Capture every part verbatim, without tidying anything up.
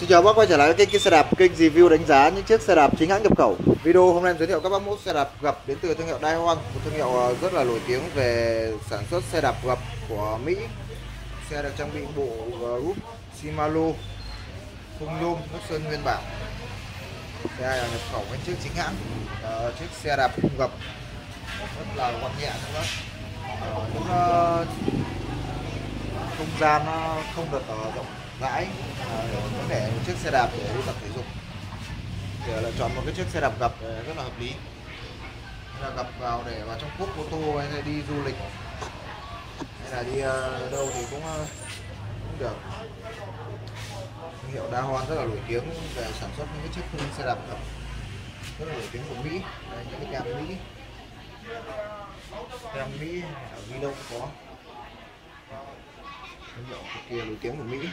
Xin chào bác quay trở lại với kênh xe đạp, kênh review đánh giá những chiếc xe đạp chính hãng nhập khẩu. Video hôm nay em giới thiệu các bác mẫu xe đạp gập đến từ thương hiệu Daihatsu, một thương hiệu rất là nổi tiếng về sản xuất xe đạp gập của Mỹ. Xe được trang bị bộ group Shimano, khung nhôm, nước sơn nguyên bản. Xe là nhập khẩu với chiếc chính hãng, uh, chiếc xe đạp gập rất là gọn nhẹ các bác. Uh, những uh, không gian nó không được uh, rộng rãi, uh, để một chiếc xe đạp để đi tập thể dục thì lựa chọn một cái chiếc xe đạp gập rất là hợp lý. Là gập vào để vào trong cốp ô tô hay đi du lịch hay là đi uh, đâu thì cũng, uh, cũng được. Thương hiệu Daihatsu rất là nổi tiếng về sản xuất những cái chiếc xe đạp gập rất là nổi tiếng của Mỹ. Đây, những cái tem Mỹ, tem Mỹ ở ghi đâu cũng có. Thương hiệu cực kỳ nổi tiếng của Mỹ.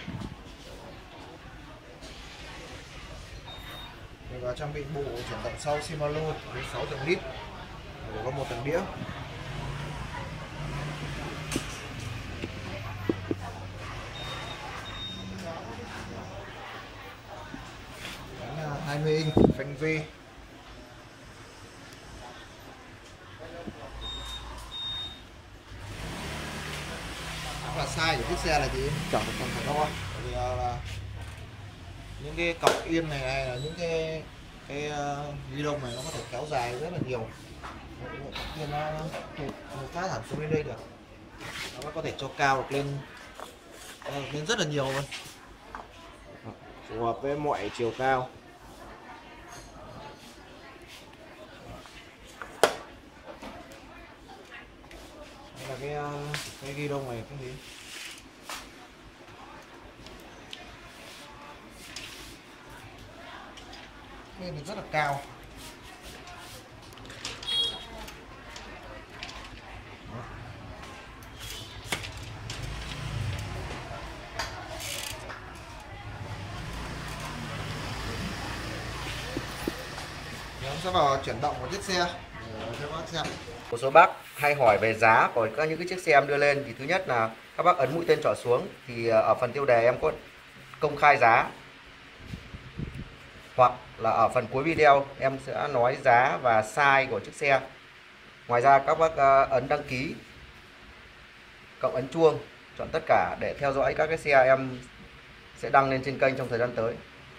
Và trang bị bộ chuyển động sau Shimano với sáu tầng lít, có một tầng đĩa. hai mươi inch phanh V. Và size của chiếc xe này thì chẳng được phần phải to, vì là những cái cọc yên này hay là những cái cái uh, ni lông này nó có thể kéo dài rất là nhiều, thì nó tụt phát hẳn xuống đến đây được, nó có thể cho cao được lên lên rất là nhiều luôn, phù hợp với mọi chiều cao. Đây là cái cái ghi đông này cái gì lên thì rất là cao. Chúng sẽ vào chuyển động của chiếc xe để cho bác xem. Một số bác hay hỏi về giá của các những cái chiếc xe em đưa lên, thì thứ nhất là các bác ấn mũi tên trỏ xuống thì ở phần tiêu đề em có công khai giá, hoặc là ở phần cuối video em sẽ nói giá và size của chiếc xe. Ngoài ra các bác ấn đăng ký cộng ấn chuông, chọn tất cả để theo dõi các cái xe em sẽ đăng lên trên kênh trong thời gian tới.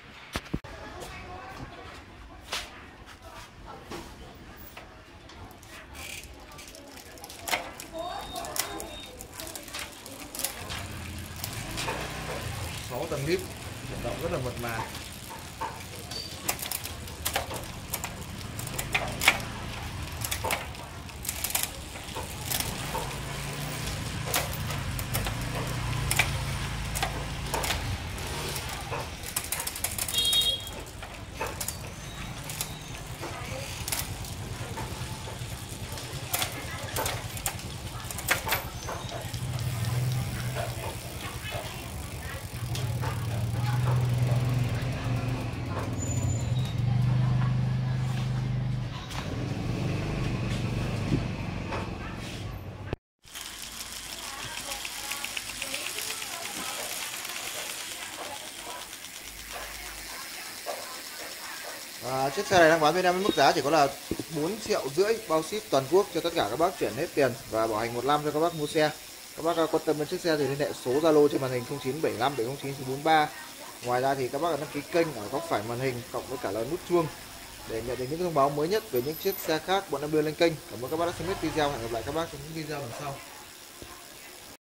sáu tầng lít, chuyển động rất là mượt mà. À, chiếc xe này đang bán bên em với mức giá chỉ có là bốn triệu rưỡi, bao ship toàn quốc cho tất cả các bác chuyển hết tiền và bảo hành một năm cho các bác mua xe. Các bác quan tâm đến chiếc xe thì liên hệ số Zalo trên màn hình không chín bảy năm bảy không chín chín bốn ba. Ngoài ra thì các bác đăng ký kênh ở góc phải màn hình cộng với cả là nút chuông để nhận được những thông báo mới nhất về những chiếc xe khác bọn em đưa lên kênh. Cảm ơn các bác đã xem hết video, hẹn gặp lại các bác trong những video lần sau.